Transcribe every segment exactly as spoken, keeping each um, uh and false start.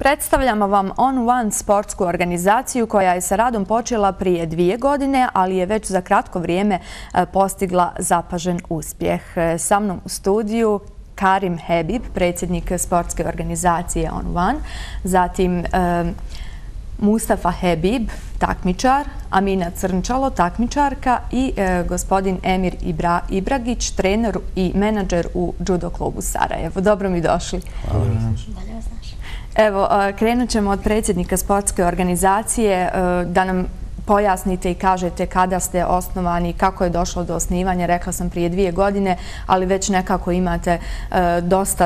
Predstavljamo vam On One sportsku organizaciju koja je sa radom počela prije dvije godine, ali je već za kratko vrijeme postigla zapažen uspjeh. Sa mnom u studiju Karim Hebib, predsjednik sportske organizacije On One, zatim Mustafa Hebib, takmičar, Amina Crnčalo, takmičarka i gospodin Emir Ibragić, trener i menadžer u judo klubu Sarajevo. Dobro mi došli. Hvala. Evo, krenut ćemo od predsjednika sportske organizacije da nam pojasnite i kažete kada ste osnovani, kako je došlo do osnivanja. Rekla sam prije dvije godine, ali već nekako imate dosta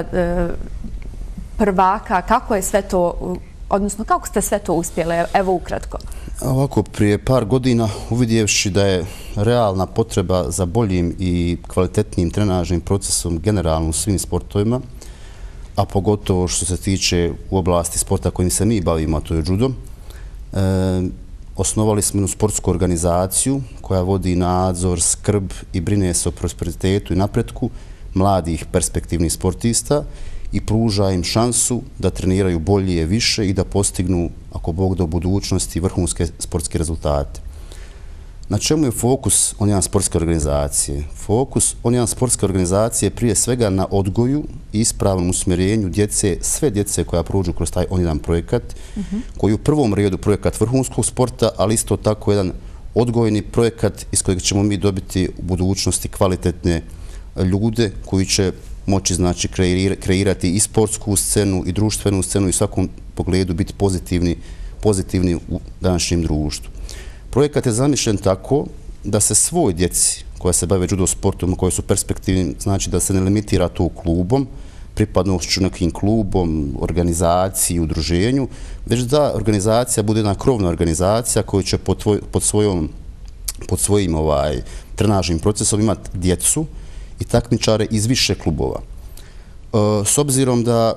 prvaka. Kako je sve to, odnosno kako ste sve to uspjeli? Evo ukratko. Ovako, prije par godina uvidjevši da je realna potreba za boljim i kvalitetnijim trenažnim procesom generalno u svim sportovima, a pogotovo što se tiče u oblasti sporta kojim se mi bavimo, a to je judo, e, osnovali smo jednu sportsku organizaciju koja vodi nadzor, skrb i brine se o prosperitetu i napretku mladih perspektivnih sportista i pruža im šansu da treniraju bolje, više i da postignu, ako Bog da, u budućnosti vrhunske sportske rezultate. Na čemu je fokus On One sportske organizacije? Fokus On One sportske organizacije je prije svega na odgoju i ispravnom usmjerenju djece, sve djece koja prođu kroz taj On One projekat, koji je u prvom redu projekat vrhunskog sporta, ali isto tako jedan odgojni projekat iz kojeg ćemo mi dobiti u budućnosti kvalitetne ljude koji će moći, znači, kreirati i sportsku scenu i društvenu scenu i u svakom pogledu biti pozitivni, pozitivni u današnjem društvu. Projekat je zamišljen tako da se svoj djeci koja se bave judo sportom, koji su perspektivni, znači da se ne limitira to klubom, pripadnošću nekim klubom, organizaciji, udruženju, već da organizacija bude jedna krovna organizacija koja će pod, tvoj, pod, svojom, pod svojim ovaj, trenažnim procesom imati djecu i takmičare iz više klubova. E, s obzirom da,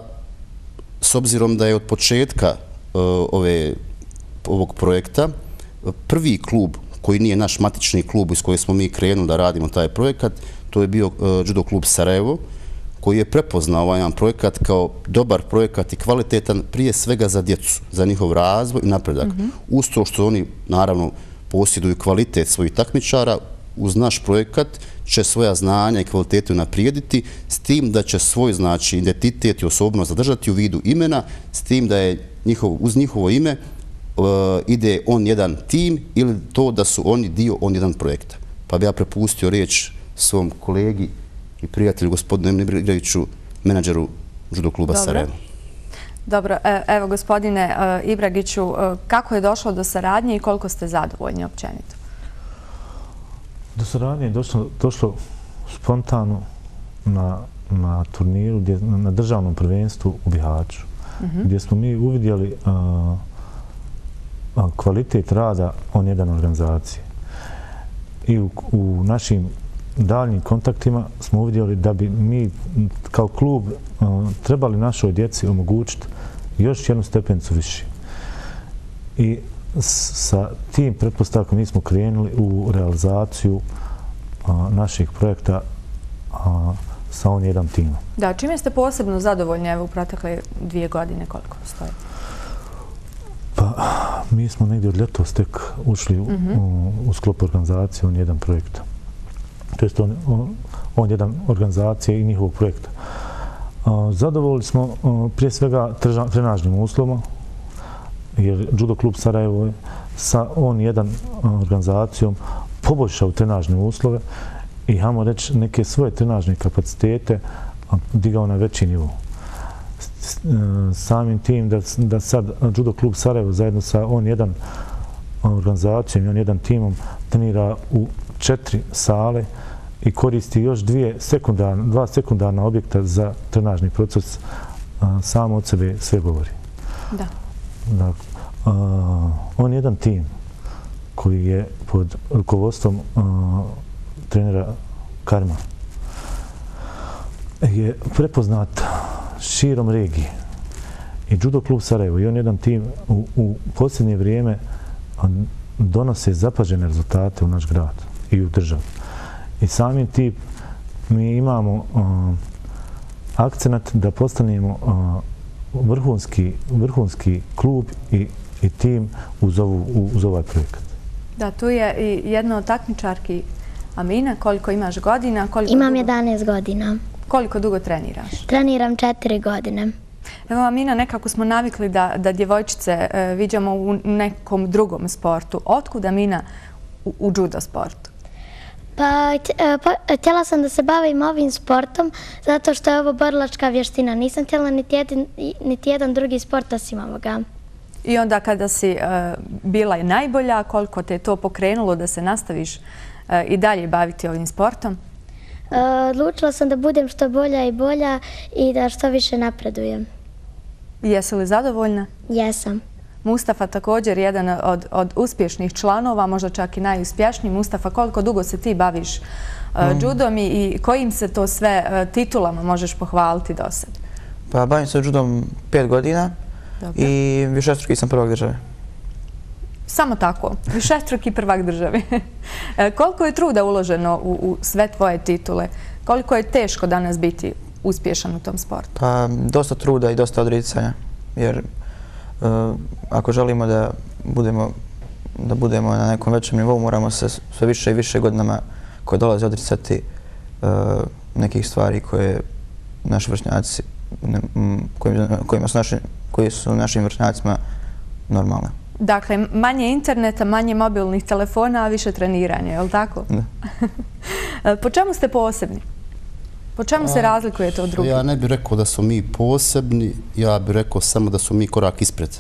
s obzirom da je od početka e, ove, ovog projekta prvi klub koji nije naš matični klub iz kojeg smo mi krenuli da radimo taj projekat, to je bio uh, judo klub Sarajevo, koji je prepoznao ovaj jedan projekat kao dobar projekat i kvalitetan prije svega za djecu, za njihov razvoj i napredak. Mm-hmm. Uz to što oni naravno posjeduju kvalitet svojih takmičara, uz naš projekat će svoja znanja i kvalitetu naprijediti, s tim da će svoj, znači, identitet i osobnost zadržati u vidu imena, s tim da je njihov, uz njihovo ime Uh, ide On Jedan tim ili to da su oni dio On Jedan projekta. Pa bi ja prepustio riječ svom kolegi i prijatelju gospodinu Emiru Ibragiću, menadžeru judo kluba Sarajevo. Dobro, evo gospodine Ibragiću, kako je došlo do saradnje i koliko ste zadovoljni općenito? Do saradnje je došlo, došlo spontano na, na turniru, gdje, na državnom prvenstvu u Bihaću, mm-hmm. gdje smo mi uvidjeli uh, kvalitet rada On Jedan organizacije. I u, u našim daljnjim kontaktima smo uvidjeli da bi mi kao klub uh, trebali našoj djeci omogućiti još jednu stepenicu više. I sa tim pretpostavkom mi smo krenuli u realizaciju uh, naših projekta uh, sa On Jedan timom. Da, čime ste posebno zadovoljni evo u protekle dvije godine koliko stoji? Pa, mi smo negdje od ljetos tek ušli u, mm-hmm. u, u sklop organizacije On Jedan projekta. To jest on, on, on Jedan organizacije i njihovog projekta. A, zadovoljni smo a, prije svega treža, trenažnim uslovima, jer judo klub Sarajevo je sa On Jedan organizacijom poboljšao trenažne uslove i, hajmo reći, neke svoje trenažne kapacitete a, digao na veći nivo. Samim tim da, da sad judo klub Sarajevo zajedno sa On Jedan organizacijom i On Jedan timom trenira u četiri sale i koristi još dvije sekundarne, dva sekundarna objekta za trenažni proces, samo od sebe sve govori. Da. Dakle, On Jedan tim koji je pod rukovodstvom trenera Karima je prepoznat širom regije. I judo klub Sarajevo i On Jedan tim u, u posljednje vrijeme donose zapažene rezultate u naš grad i u državu. I samim tim mi imamo uh, akcenat da postanemo uh, vrhunski, vrhunski klub i, i tim uz, ovu, uz ovaj projekat. Da, tu je i jedna od takmičarki Amina. Koliko imaš godina? Koliko Imam dugo, jedanaest godina. Koliko dugo treniraš? Treniram četiri godine. Evo, Amina, nekako smo navikli da, da djevojčice e, viđamo u nekom drugom sportu. Otkud Amina u, u judo sportu? Pa, pa htjela sam da se bavim ovim sportom zato što je ovo borilačka vještina. Nisam htjela niti jedan, niti jedan drugi sport osim ovoga. I onda kada si uh, bila je najbolja, koliko te je to pokrenulo da se nastaviš uh, i dalje baviti ovim sportom? Uh, odlučila sam da budem što bolja i bolja i da što više napredujem. Jesi li zadovoljna? Jesam. Mustafa također jedan od, od uspješnih članova, možda čak i najuspješniji. Mustafa, koliko dugo se ti baviš uh, mm. judom i, i kojim se to sve uh, titulama možeš pohvaliti do sad? Pa bavim se judom pet godina. Dobre. I višestruki sam prvak države. Samo tako, višestruki prvak države. Koliko je truda uloženo u, u sve tvoje titule? Koliko je teško danas biti uspješan u tom sportu? Pa dosta truda i dosta odricanja. Jer uh, ako želimo da budemo, da budemo na nekom većem nivou, moramo se sve više i više godinama koje dolaze odricati uh, nekih stvari koje naši vršnjaci, ne, kojima, kojima su naši koji su našim vršnjacima normalne. Dakle, manje interneta, manje mobilnih telefona, a više treniranja, je li tako? Da. Po čemu ste posebni? Po čemu se razlikujete od drugih? Ja ne bih rekao da su mi posebni, ja bih rekao samo da su mi korak ispred.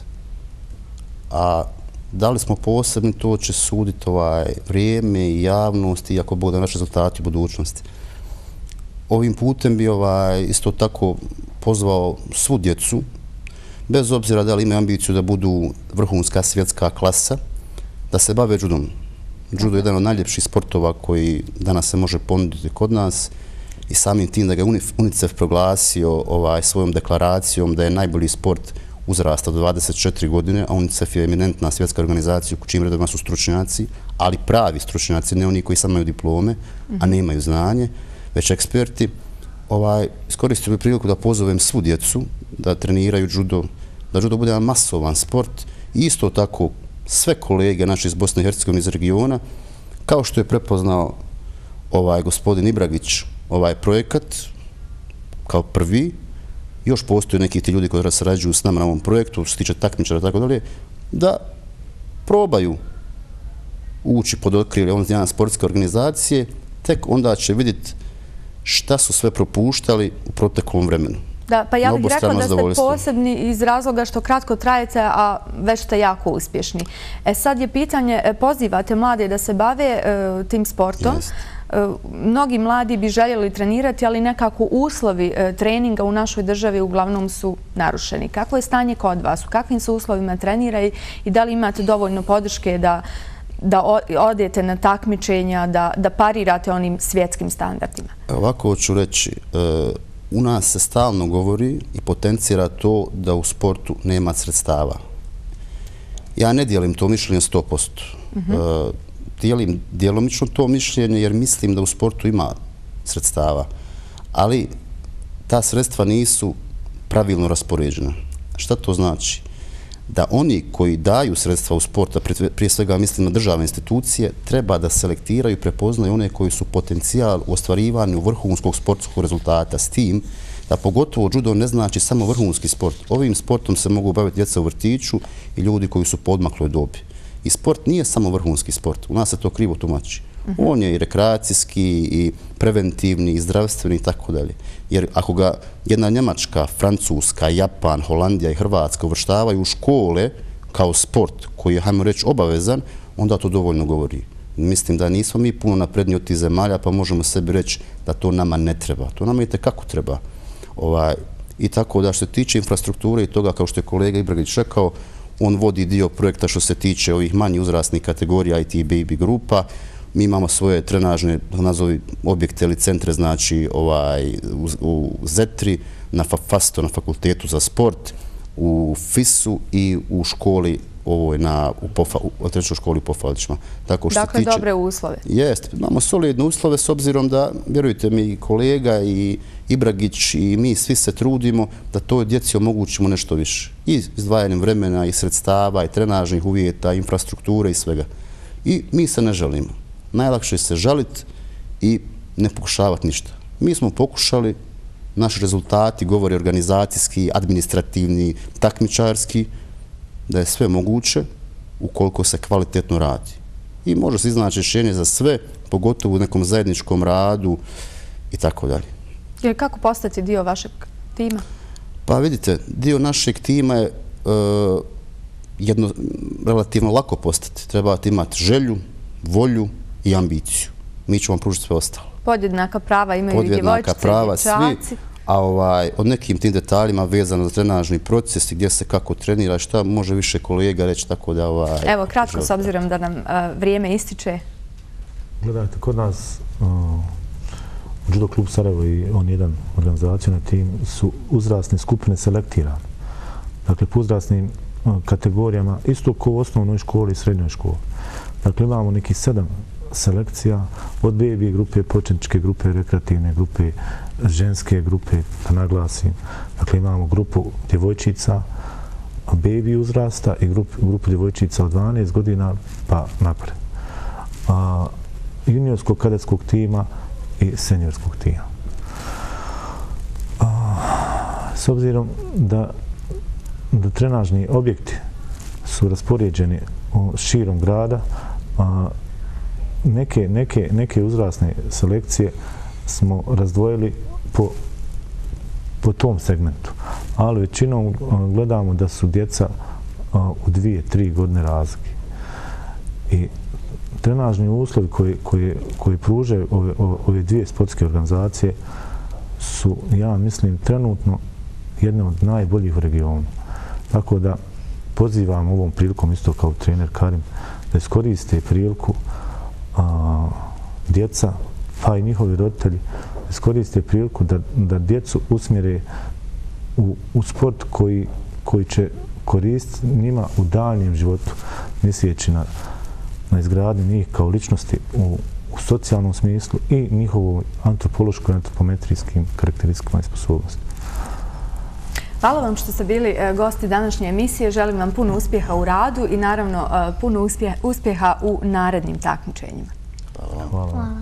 A da li smo posebni, to će suditi ovaj vrijeme i javnost i ako bude naši rezultati u budućnosti. Ovim putem bi ovaj, isto tako pozvao svu djecu, bez obzira da li imaju ambiciju da budu vrhunska svjetska klasa, da se bave judom. Judo je jedan od najljepših sportova koji danas se može ponuditi kod nas i samim tim da ga UNICEF proglasio ovaj, svojom deklaracijom da je najbolji sport uzrasta do dvadeset četiri godine, a UNICEF je eminentna svjetska organizacija u čijim redovima su stručnjaci, ali pravi stručnjaci, ne oni koji samo imaju diplome, a nemaju znanje, već eksperti. Ovaj, iskoristio bih priliku da pozovem svu djecu da treniraju judo, da judo bude jedan masovan sport i isto tako sve kolege naši iz Bosne i Hercegovine iz regiona, kao što je prepoznao ovaj gospodin Ibragić ovaj projekat kao prvi, još postoje neki ti ljudi koji sarađuju s nama na ovom projektu, što se tiče takmičara i tako dalje, da probaju ući pod okrilje ovom jedan sportske organizacije, tek onda će vidjeti šta su sve propuštali u proteklom vremenu. Da, pa ja bih rekla da ste posebni iz razloga što kratko trajete, a već ste jako uspješni. E sad je pitanje, pozivate mlade da se bave uh, tim sportom. Jest. Uh, mnogi mladi bi željeli trenirati, ali nekako uslovi uh, treninga u našoj državi uglavnom su narušeni. Kako je stanje kod vas? U kakvim su uslovima trenira i, i da li imate dovoljno podrške da da odete na takmičenja, da, da parirate onim svjetskim standardima? Ovako ću reći, uh, u nas se stalno govori i potencira to da u sportu nema sredstava. Ja ne dijelim to mišljenje sto posto. Mm-hmm. uh, dijelim djelomično to mišljenje jer mislim da u sportu ima sredstava, ali ta sredstva nisu pravilno raspoređena. Šta to znači? Da oni koji daju sredstva u sport, a prije svega mislim na državne institucije, treba da selektiraju i prepoznaju one koji su potencijal u ostvarivanju vrhunskog sportskog rezultata, s tim da pogotovo judo ne znači samo vrhunski sport. Ovim sportom se mogu baviti djeca u vrtiću i ljudi koji su po odmakloj dobi. I sport nije samo vrhunski sport, u nas se to krivo tumači. Uh-huh. On je i rekreacijski, i preventivni, i zdravstveni i tako dalje. Jer ako ga jedna Njemačka, Francuska, Japan, Holandija i Hrvatska uvrštavaju u škole kao sport koji je, hajmo reći, obavezan, onda to dovoljno govori. Mislim da nismo mi puno napredniji od tih zemalja, pa možemo sebi reći da to nama ne treba. To nama i tekako treba. Ovaj, I tako da što se tiče infrastrukture i toga, kao što je kolega Ibragić rekao, on vodi dio projekta što se tiče ovih manjih uzrasnih kategorija I T Baby grupa. Mi imamo svoje trenažne, nazovi, objekte ili centre, znači ovaj, u, u Zetri, na Fasto, na Fakultetu za sport, u Fisu i u školi ovoj na, u, pofa, u trećoj školi u Pofalićima. Tako što dakle, tiče, dobre uslove. Jeste, imamo solidne uslove s obzirom da, vjerujte mi, kolega i Ibragić i mi svi se trudimo da toj djeci omogućimo nešto više. I izdvajanjem vremena, i sredstava, i trenažnih uvjeta, i infrastrukture i svega. I mi se ne žalimo. Najlakše je se žaliti i ne pokušavati ništa. Mi smo pokušali, naši rezultati govore organizacijski, administrativni, takmičarski, da je sve moguće ukoliko se kvalitetno radi. I može se iznaći rješenje za sve, pogotovo u nekom zajedničkom radu i tako dalje. Jer kako postati dio vašeg tima? Pa vidite, dio našeg tima je uh, jedno relativno lako postati. Trebate imati želju, volju i ambiciju. Mi ćemo vam pružiti sve ostalo. Podjednaka prava imaju i djevojčice i prava, dječaci. Svi, a ovaj, od nekim tim detaljima vezano za trenažni proces i gdje se kako trenira, šta može više kolega reći, tako da... Ovaj, Evo, kratko, s obzirom da nam uh, vrijeme ističe. Gledajte, kod nas uh, Judo klub Sarajevo i on jedan organizacijni tim su uzrasne skupine selektirane. Dakle, po uzrasnim uh, kategorijama, isto kao u osnovnoj školi i srednjoj školi. Dakle, imamo neki sedam selekcija od baby grupe, početničke grupe, rekreativne grupe, ženske grupe, da naglasim. Dakle, imamo grupu djevojčica baby uzrasta i grupu, grupu djevojčica od dvanaest godina pa napred. A, juniorskog kadetskog tima i seniorskog tima. A, s obzirom da, da trenažni objekti su raspoređeni širom grada, a, neke, neke, neke uzrasne selekcije smo razdvojili po, po tom segmentu. Ali većinom gledamo da su djeca u dvije, tri godine razlike. I trenažni uslovi koji, koji, koji pružaju ove, ove dvije sportske organizacije su, ja mislim, trenutno jedne od najboljih u regionu. Tako da pozivam ovom prilikom, isto kao trener Karim, da iskoriste priliku a, djeca, pa i njihovi roditelji, iskoriste priliku da, da djecu usmjere u, u sport koji, koji će koristiti njima u daljem životu, misleći na, na izgradnju njih kao ličnosti u, u socijalnom smislu i njihovom antropološko i antropometrijskim karakteristikama i sposobnostima. Hvala vam što ste bili gosti današnje emisije. Želim vam puno uspjeha u radu i naravno puno uspjeha u narednim takmičenjima. Hvala vam. Hvala.